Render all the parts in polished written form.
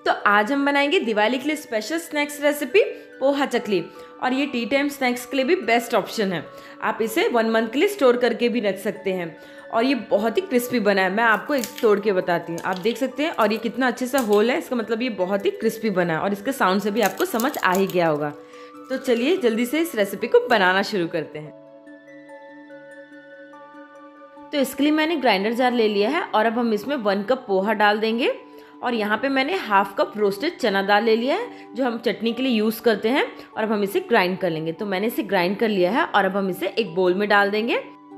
तो आज हम बनाएंगे दिवाली के लिए special snacks recipe poha chakli. और ये टी टाइम स्नैक्स के लिए भी बेस्ट ऑप्शन है। आप इसे 1 मंथ के लिए स्टोर करके भी रख सकते हैं। और ये बहुत ही क्रिस्पी बना है। मैं आपको एक तोड़ के बताती हूँ, आप देख सकते हैं। और ये कितना अच्छे सा होल है, इसका मतलब ये बहुत ही क्रिस्पी बना है। और इसके साउंड से भी आपको समझ आ ही गया होगा। तो चलिए जल्दी से इस रेसिपी को बनाना शुरू करते हैं। तो इसके लिए मैंने ग्राइंडर जार ले लिया है और अब हम इसमें 1 कप पोहा डाल देंगे। और यहाँ पे मैंने 1/2 कप रोस्टेड चना दाल ले लिया है, जो हम चटनी के लिए यूज़ करते हैं। और अब हम इसे ग्राइंड कर लेंगे। तो मैंने इसे ग्राइंड कर लिया है और अब हम इसे एक बोल में डाल देंगे।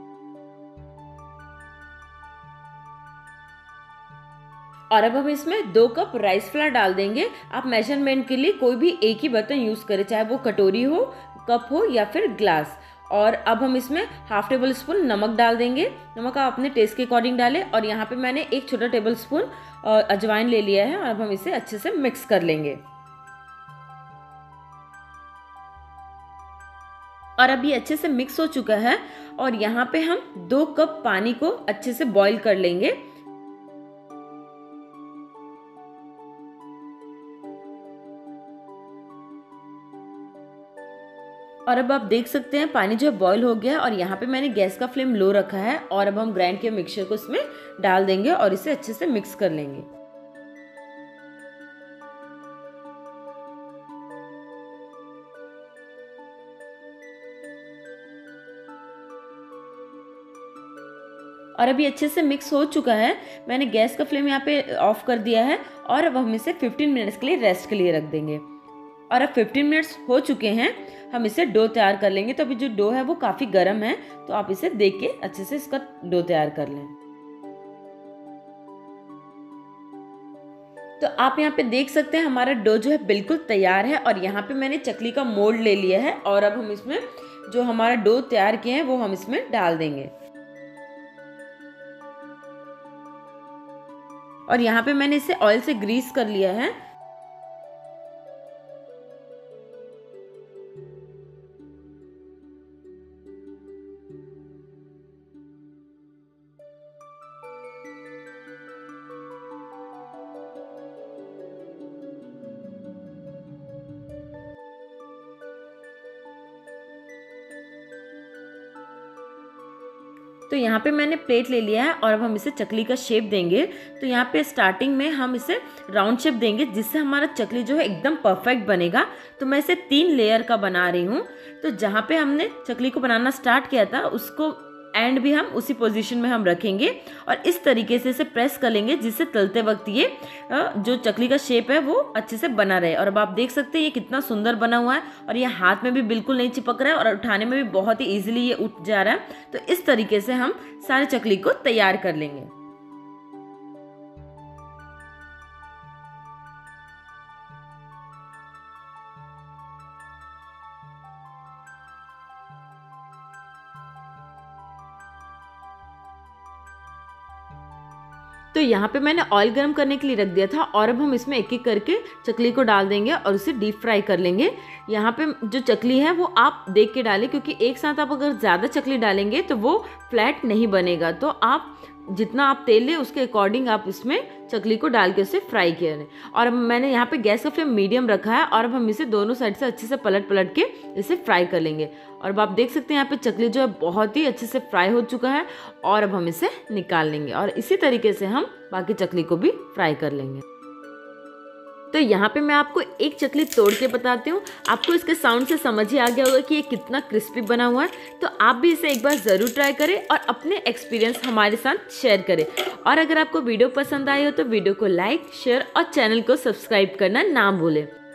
और अब हम इसमें 2 कप राइस फ्लावर डाल देंगे। आप मेजरमेंट के लिए कोई भी एक ही बर्तन यूज़ करें, चाहे वो कटोरी हो, कप हो या फिर ग्लास। और अब हम इसमें 1/2 टेबल स्पून नमक डाल देंगे। नमक आप अपने टेस्ट के अकॉर्डिंग डालें। और यहाँ पे मैंने 1 छोटा टेबल स्पून अजवाइन ले लिया है। और अब हम इसे अच्छे से मिक्स कर लेंगे। और अब ये अच्छे से मिक्स हो चुका है। और यहाँ पे हम 2 कप पानी को अच्छे से बॉईल कर लेंगे। और अब आप देख सकते हैं पानी जो है बॉईल हो गया। और यहाँ पे मैंने गैस का फ्लेम लो रखा है। और अब हम ग्राइंड के मिक्सचर को इसमें डाल देंगे और इसे अच्छे से मिक्स कर लेंगे। और अभी अच्छे से मिक्स हो चुका है। मैंने गैस का फ्लेम यहाँ पे ऑफ कर दिया है। और अब हम इसे 15 मिनट्स के लिए रेस्ट के लिए रख देंगे। और अब 15 मिनट्स हो चुके हैं, हम इसे डो तैयार कर लेंगे। तो अभी जो डो है वो काफ़ी गर्म है, तो आप इसे देख के अच्छे से इसका डो तैयार कर लें। तो आप यहाँ पे देख सकते हैं हमारा डो जो है बिल्कुल तैयार है। और यहाँ पे मैंने चकली का मोल्ड ले लिया है। और अब हम इसमें जो हमारा डो तैयार किया है वो हम इसमें डाल देंगे। और यहाँ पे मैंने इसे ऑयल से ग्रीस कर लिया है। तो यहाँ पे मैंने प्लेट ले लिया है और अब हम इसे चकली का शेप देंगे। तो यहाँ पे स्टार्टिंग में हम इसे राउंड शेप देंगे, जिससे हमारा चकली जो है एकदम परफेक्ट बनेगा। तो मैं इसे 3 लेयर का बना रही हूँ। तो जहाँ पे हमने चकली को बनाना स्टार्ट किया था, उसको एंड भी हम उसी पोजीशन में हम रखेंगे। और इस तरीके से इसे प्रेस कर लेंगे, जिससे तलते वक्त ये जो चकली का शेप है वो अच्छे से बना रहे। और अब आप देख सकते हैं ये कितना सुंदर बना हुआ है। और ये हाथ में भी बिल्कुल नहीं चिपक रहा है और उठाने में भी बहुत ही ईजिली ये उठ जा रहा है। तो इस तरीके से हम सारे चकली को तैयार कर लेंगे। तो यहाँ पे मैंने ऑयल गर्म करने के लिए रख दिया था। और अब हम इसमें एक एक करके चकली को डाल देंगे और उसे डीप फ्राई कर लेंगे। यहाँ पे जो चकली है वो आप देख के डालें, क्योंकि एक साथ आप अगर ज़्यादा चकली डालेंगे तो वो फ्लैट नहीं बनेगा। तो आप जितना आप तेल लें उसके अकॉर्डिंग आप इसमें चकली को डाल के उसे फ्राई करें। और अब मैंने यहाँ पे गैस का फ्लेम मीडियम रखा है। और अब हम इसे दोनों साइड से अच्छे से पलट पलट के इसे फ्राई कर लेंगे। और अब आप देख सकते हैं यहाँ पे चकली जो है बहुत ही अच्छे से फ्राई हो चुका है। और अब हम इसे निकाल लेंगे और इसी तरीके से हम बाकी चकली को भी फ्राई कर लेंगे। तो यहाँ पे मैं आपको एक चकली तोड़ के बताती हूँ। आपको इसके साउंड से समझ ही आ गया होगा कि ये कितना क्रिस्पी बना हुआ है। तो आप भी इसे एक बार ज़रूर ट्राई करें और अपने एक्सपीरियंस हमारे साथ शेयर करें। और अगर आपको वीडियो पसंद आई हो तो वीडियो को लाइक, शेयर और चैनल को सब्सक्राइब करना ना भूलें।